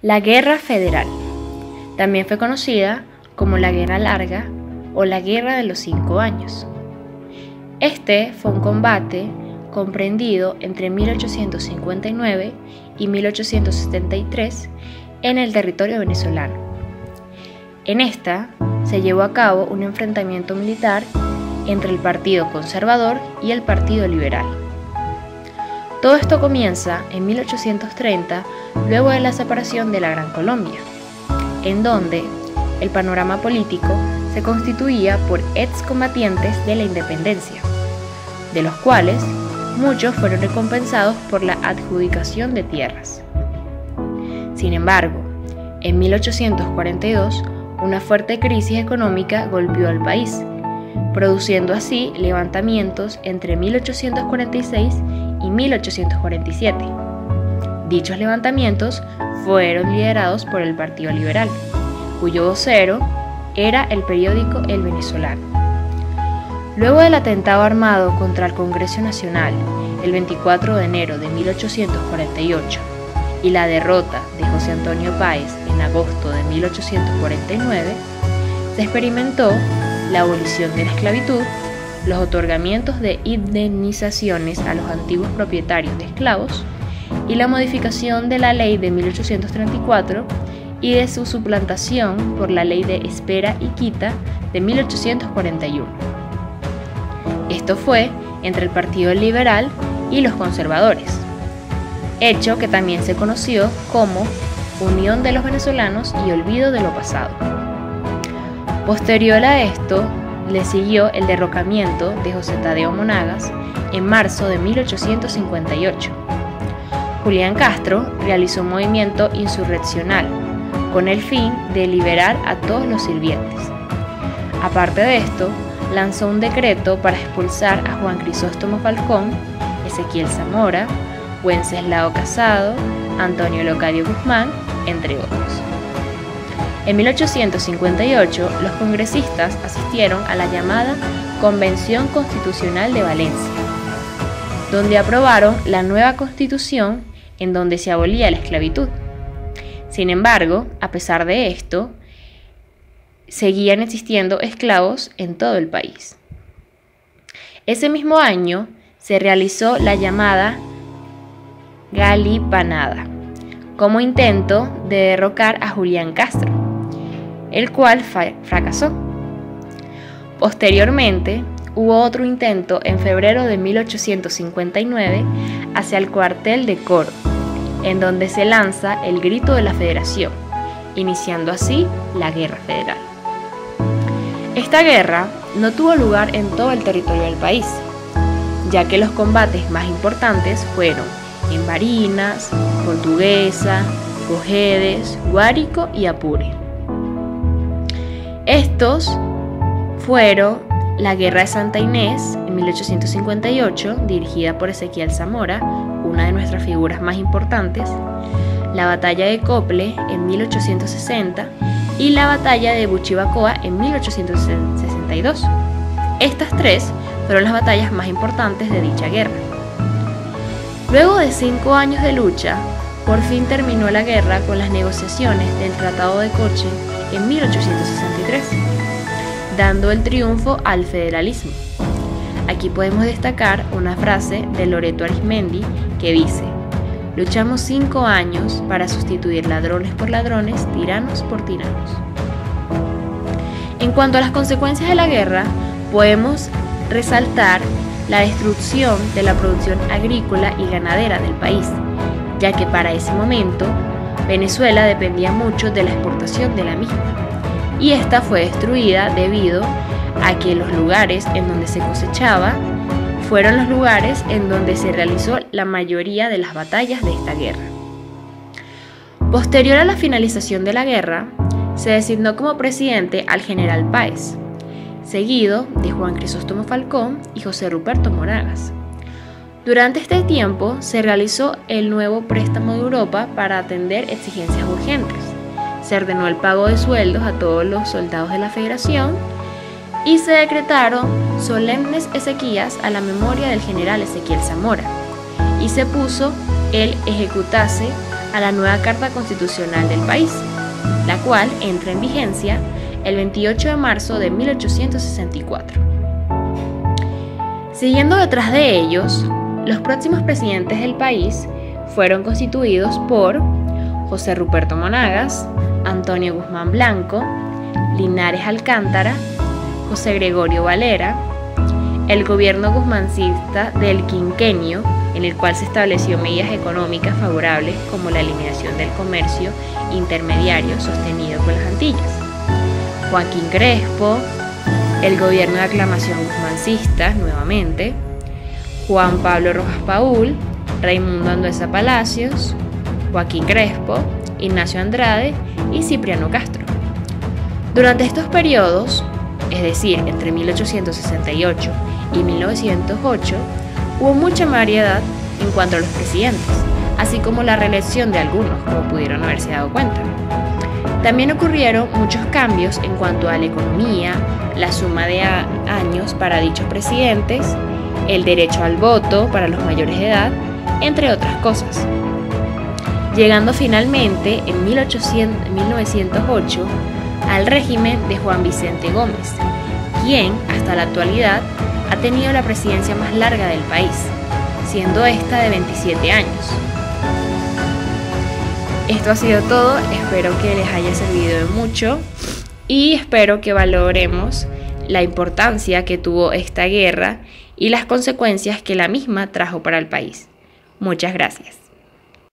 La Guerra Federal también fue conocida como la Guerra Larga o la Guerra de los 5 años. Este fue un combate comprendido entre 1859 y 1873 en el territorio venezolano. En esta se llevó a cabo un enfrentamiento militar entre el Partido Conservador y el Partido Liberal. Todo esto comienza en 1830, luego de la separación de la Gran Colombia, en donde el panorama político se constituía por excombatientes de la independencia, de los cuales muchos fueron recompensados por la adjudicación de tierras. Sin embargo, en 1842, una fuerte crisis económica golpeó al país, produciendo así levantamientos entre 1846 y 1847. Dichos levantamientos fueron liderados por el Partido Liberal, cuyo vocero era el periódico El Venezolano. Luego del atentado armado contra el Congreso Nacional el 24 de enero de 1848 y la derrota de José Antonio Páez en agosto de 1849, se experimentó la abolición de la esclavitud, los otorgamientos de indemnizaciones a los antiguos propietarios de esclavos y la modificación de la ley de 1834 y de su suplantación por la ley de espera y quita de 1841. Esto fue entre el Partido Liberal y los conservadores, hecho que también se conoció como Unión de los Venezolanos y Olvido de lo Pasado. Posterior a esto, le siguió el derrocamiento de José Tadeo Monagas en marzo de 1858. Julián Castro realizó un movimiento insurreccional con el fin de liberar a todos los sirvientes. Aparte de esto, lanzó un decreto para expulsar a Juan Crisóstomo Falcón, Ezequiel Zamora, Wenceslao Casado, Antonio Locadio Guzmán, entre otros. En 1858, los congresistas asistieron a la llamada Convención Constitucional de Valencia, donde aprobaron la nueva constitución en donde se abolía la esclavitud. Sin embargo, a pesar de esto, seguían existiendo esclavos en todo el país. Ese mismo año se realizó la llamada Galipanada, como intento de derrocar a Julián Castro, el cual fracasó. Posteriormente, hubo otro intento en febrero de 1859 hacia el cuartel de Coro, en donde se lanza el grito de la Federación, iniciando así la Guerra Federal. Esta guerra no tuvo lugar en todo el territorio del país, ya que los combates más importantes fueron en Barinas, Portuguesa, Cojedes, Guárico y Apure. Estos fueron la Guerra de Santa Inés en 1858, dirigida por Ezequiel Zamora, una de nuestras figuras más importantes, la Batalla de Cople en 1860 y la Batalla de Buchivacoa en 1862. Estas tres fueron las batallas más importantes de dicha guerra. Luego de 5 años de lucha, por fin terminó la guerra con las negociaciones del Tratado de Coche en 1863, dando el triunfo al federalismo. Aquí podemos destacar una frase de Loreto Arizmendi que dice: luchamos 5 años para sustituir ladrones por ladrones, tiranos por tiranos. En cuanto a las consecuencias de la guerra, podemos resaltar la destrucción de la producción agrícola y ganadera del país, ya que para ese momento Venezuela dependía mucho de la exportación de la misma, y esta fue destruida debido a que los lugares en donde se cosechaba fueron los lugares en donde se realizó la mayoría de las batallas de esta guerra. Posterior a la finalización de la guerra, se designó como presidente al general Páez, seguido de Juan Crisóstomo Falcón y José Ruperto Monagas. Durante este tiempo se realizó el nuevo préstamo de Europa para atender exigencias urgentes. Se ordenó el pago de sueldos a todos los soldados de la Federación y se decretaron solemnes exequias a la memoria del general Ezequiel Zamora y se puso el ejecutase a la nueva Carta Constitucional del país, la cual entra en vigencia el 28 de marzo de 1864. Siguiendo detrás de ellos, los próximos presidentes del país fueron constituidos por José Ruperto Monagas, Antonio Guzmán Blanco, Linares Alcántara, José Gregorio Valera, el gobierno guzmancista del quinquenio, en el cual se estableció medidas económicas favorables como la eliminación del comercio intermediario sostenido por las Antillas, Joaquín Crespo, el gobierno de aclamación guzmancista nuevamente, Juan Pablo Rojas Paúl, Raimundo Andueza Palacios, Joaquín Crespo, Ignacio Andrade y Cipriano Castro. Durante estos periodos, es decir, entre 1868 y 1908, hubo mucha variedad en cuanto a los presidentes, así como la reelección de algunos, como pudieron haberse dado cuenta. También ocurrieron muchos cambios en cuanto a la economía, la suma de años para dichos presidentes, el derecho al voto para los mayores de edad, entre otras cosas. Llegando finalmente en 1908 al régimen de Juan Vicente Gómez, quien hasta la actualidad ha tenido la presidencia más larga del país, siendo esta de 27 años. Esto ha sido todo, espero que les haya servido de mucho y espero que valoremos la importancia que tuvo esta guerra y las consecuencias que la misma trajo para el país. Muchas gracias.